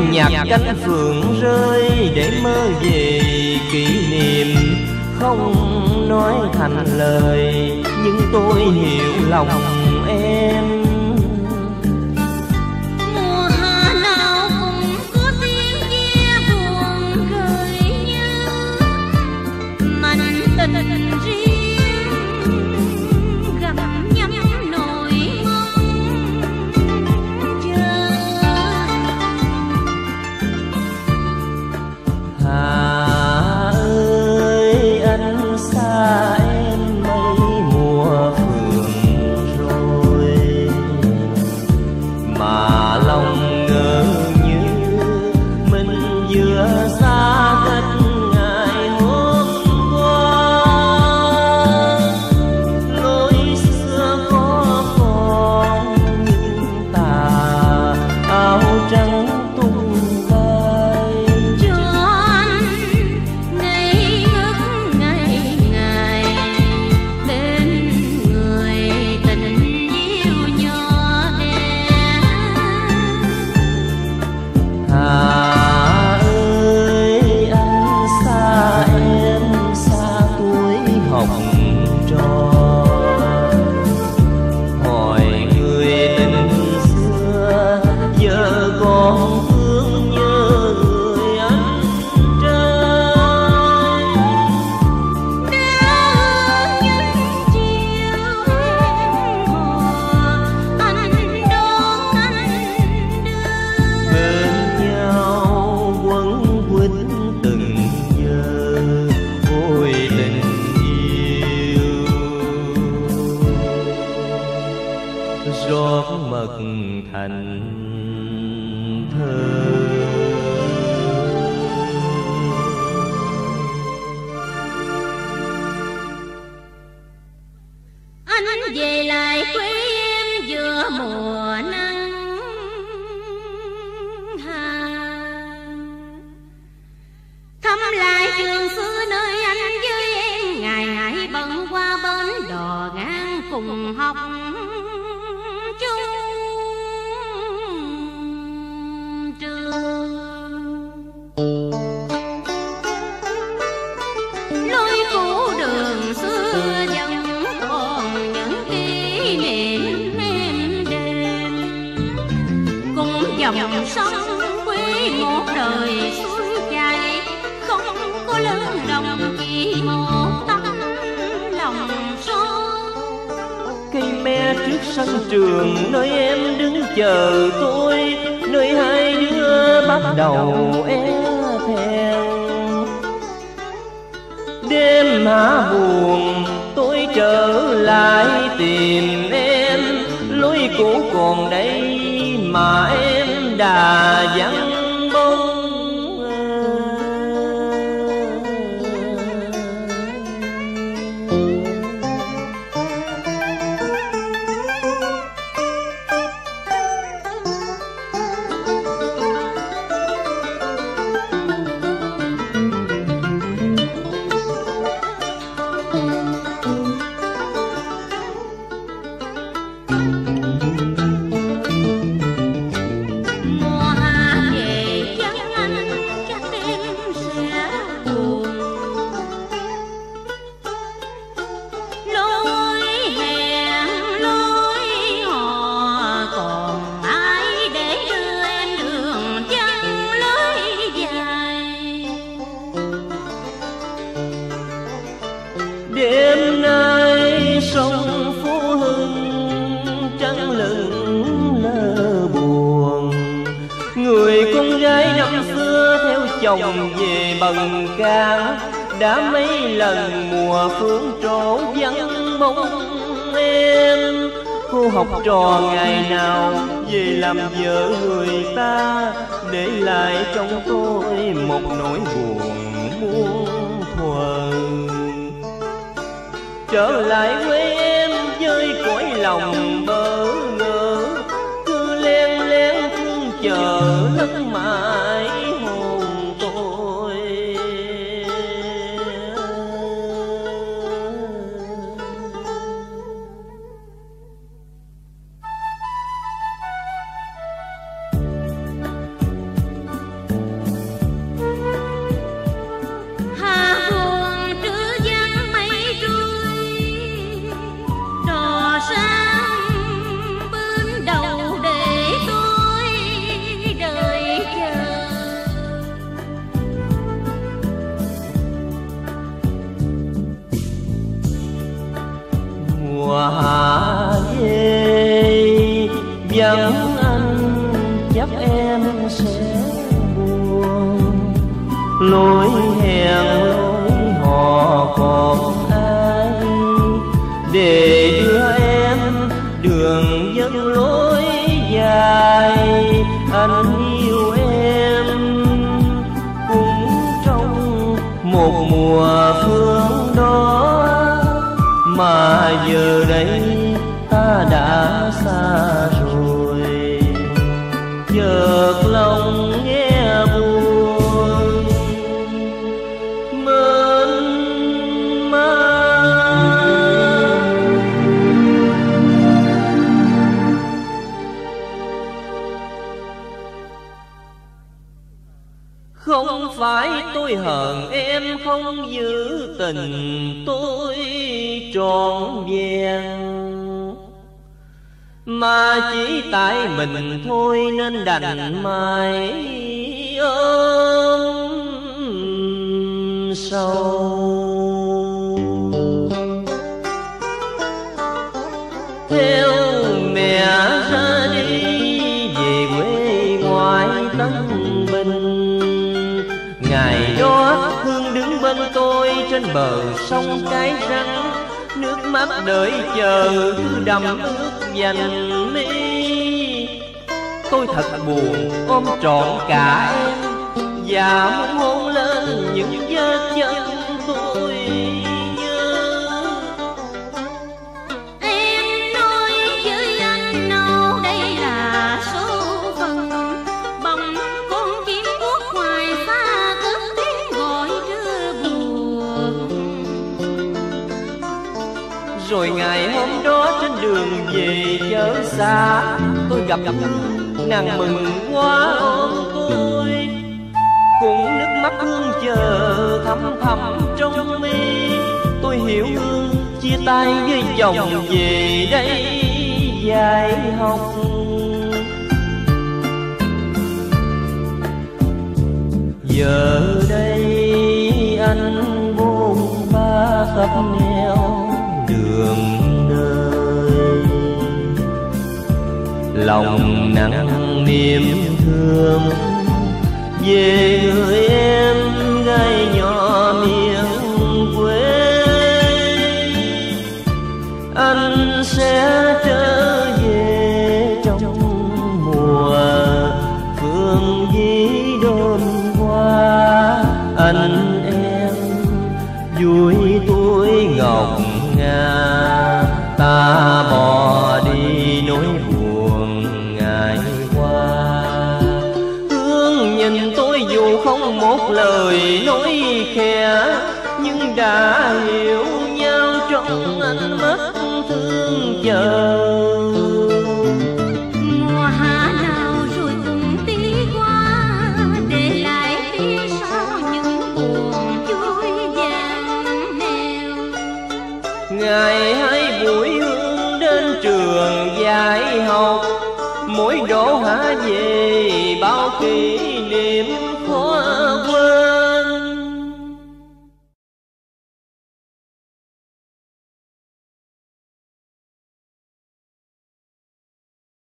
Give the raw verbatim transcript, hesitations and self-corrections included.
nhặt cánh phượng rơi để mơ về kỷ niệm, không nói thành lời nhưng tôi hiểu lòng em. Mùa hạ nào cũng có tiếng ve buồn cười như mảnh tình riêng gặm nhấm nỗi mong chờ. Hà ơi anh xa em mấy mùa phượng rồi, mà lòng ngỡ như mình vừa xa cách ngày hôm qua. Lối xưa có còn những tà áo trắng tung bay, Cho anh ngây ngất ngày ngày bên người tình yêu nhỏ bé. Hà ơi anh xa em xa tuổi học trò, hỏi người tình xưa giờ còn thương nhớ người anh trai. Đã những chiều em hò anh đón anh đưa, Bên nhau quấn quýt từng giờ ôi tình yêu. Rót mật thành thơ. anh về lại quê em giữa mùa nắng hà, thăm lại trường xưa nơi anh với em ngày ngày bận qua bến đò ngang cùng học chung trường. Lối cũ đường xưa vẫn còn những kỷ niệm êm đềm, cùng dòng sông quê một đời xuôi chảy, không có lớn đồng chỉ một tấm lòng son. Cây me trước sân trường nơi em đứng chờ tôi, nơi hai đứa bắt đầu e thẹn. Đêm hạ buồn tôi trở lại tìm em, lối cũ còn đây mà em đã vắng bóng. Mùa hạ về vắng anh chắc em sẽ buồn, lối hẹn lối hò còn ai để đưa em đường chân lối dài. Đêm nay sông Phú Hưng trăng lững lơ buồn, người con gái năm xưa theo chồng về bần ca, đã mấy lần mùa phương trổ vắng bóng em. Cô học trò ngày nào về làm vợ người ta, để lại trong tôi một nỗi buồn muôn thuở. Trở lại quê em với cõi lòng bỡ ngỡ, cứ len lén thương chờ lấp mãi hồn tôi. mùa hạ về vắng anh chắc em sẽ buồn. Lối hẹn lối hò còn ai để đưa em đường dẫn lối dài. Anh yêu em cũng trong một mùa phương đó, mà giờ đây ta đã xa rồi. Chợt lòng nghe buồn mến man. Không phải tôi hờn em không giữ tình tôi trọn vẹn, mà chỉ tại mình thôi nên đành mãi ôm sầu. Theo mẹ ra đi về quê ngoại Tân Bình, ngày đó Hương đứng bên tôi trên bờ sông Cái Răng, nước mắt đợi chờ cứ đầm ướt dành mi. Tôi thật buồn ôm trọn cả em và muốn hôn lên những vết chân tôi nhớ. Em nói với anh nào đây là số phận, bằng con chim quốc ngoài xa cất tiếng gọi đưa buồn. Rồi ngày hôm đó trên đường về chợ xa, tôi gặp nàng mừng quá ôm tôi, cùng nước mắt Hương chờ thầm thầm trong mi. Tôi hiểu Hương chia tay với chồng về đây dạy học. Giờ đây anh bôn ba khắp nẻo đường đời, lòng nặng niềm thương về người em gái nhỏ miền quê. Anh sẽ trở về trong mùa phương dĩ đêm qua. Anh em vui tuổi ngọc ngà, ta bỏ đi nỗi buồn ngày qua. Hương nhìn tôi dù không một lời nói khẽ, nhưng đã hiểu nhau trong ánh mắt thương chờ. Mùa hạ nào rồi cũng tí qua, để lại phía sau những buồn vui vàng nèo. Ngày hai buổi Hương đến trường dạy học, mỗi độ hạ về bao kỷ niệm